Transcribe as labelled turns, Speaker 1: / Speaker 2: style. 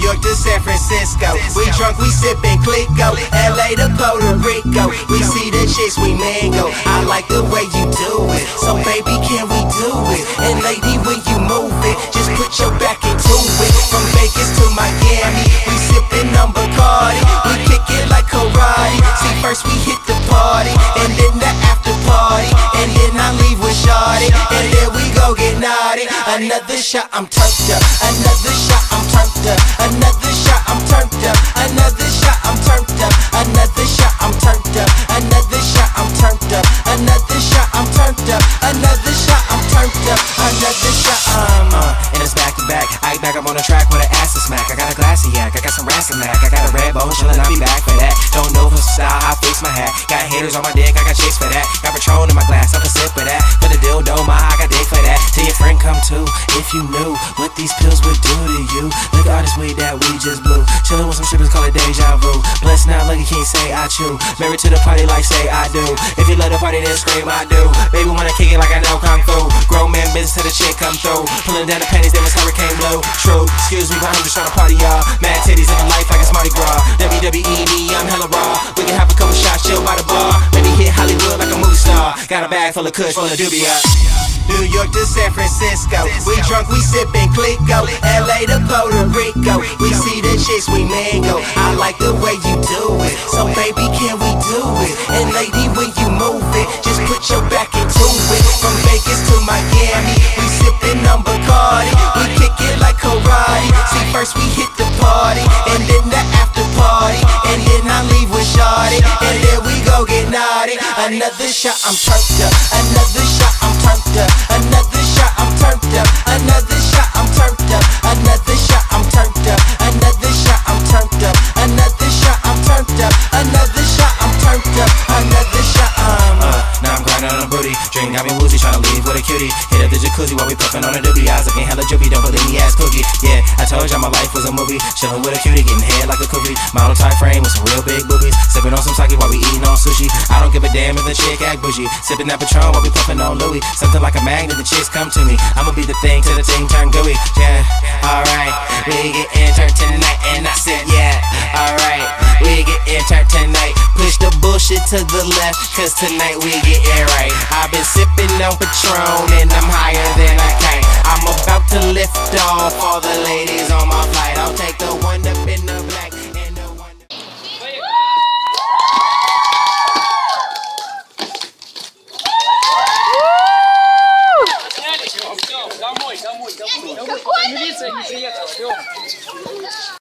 Speaker 1: York to San Francisco, we drunk, we sippin' Clico. LA to Puerto Rico, we see the chicks, we mango. I like the way you do it, so baby, can we do it? And lady, when you move it, just put your back into it. From Vegas to Miami, we sippin' on Bacardi. We kick it like karate. See, first we hit the party, and then the after party, and then I leave with shawty, and then we go get naughty. Another shot, I'm turned up. Another shot, I'm turned up. Another shot, I'm turned up. Another shot, I'm turned up. Another shot, I'm turned up. Another shot, I'm turned up. Another shot, I'm turned up. Another shot, I'm turned up. Another shot, and it's back to back. I back up on the track with an ass to smack. I got a glassy yak, I got some Rassamac. I got a red bone chillin', I'll be back for that. Don't know for style, I fix my hat. Got haters on my dick, I got chicks for that. Got Patron in my glass, I can sip for that. For the dildo, I got dick for that. Till your friend come too, if you knew what these pills would do to you. Look at all this weed that we just blew. Chillin' with some strippers, call it deja vu. Blessed now, lucky can't say I chew. Married to the party like say I do. If you love the party, then scream I do. Baby wanna kick it like I know kung fu. Grown man business till the chick come through. Pulling down the panties, then it's hurricane blue. True, excuse me, but I'm just tryna party, y'all. Mad titties, living life like it's Mardi Gras. WWE, I'm hella raw. We can have a couple shots, chill by the bar. Maybe hit Hollywood like a movie star. Got a bag full of kush, full of dubia. New York to San Francisco, we drunk, we sippin' Clico. LA to Puerto Rico, we see the chicks, we mango. I like the way you do it, so baby, can we do it? And lady, when you move it, just put your back into it. From Vegas to Miami, we sippin' on Bacardi. We kick it like karate. See, first we hit the party, and then the after party, and then I leave with shawty, and then we go get naughty. Another shot, I'm turned up. Another shot, I'm turned up. Another shot, I'm turned up. Another shot, I'm turned up. Another shot, I'm turned up. Another shot, I'm turned up. Another shot, I'm turned up. Another shot, I'm turned up. Another shot, now I'm grinding on a booty. Drink got me woozy, tryna leave with a cutie. Hit up the jacuzzi while we puffin' on a doobie. Eyes looking hella droopy, don't believe me, ass cookie. Yeah, I told y'all my life was a movie. Chillin' with a cutie, getting head like a cookie. Model type frame with some real big boobies. Sippin' on some sake while we eatin' on sushi. I don't give a damn if the chick act bougie. Sippin' that Patron while we puffin' on Louis. Something like a magnet, the chicks come to me. I'ma be the thing till the thing turn gooey. Yeah, alright, we get entered tonight. And I said yeah, alright, we get entered tonight. Push the bullshit to the left, cause tonight we get it right. I've been sippin' on Patron and I'm higher than a kite. I'm about to lift off all the ladies on my flight. I'll take the one up in the black and the one.
Speaker 2: Домой. Милиция не приехала,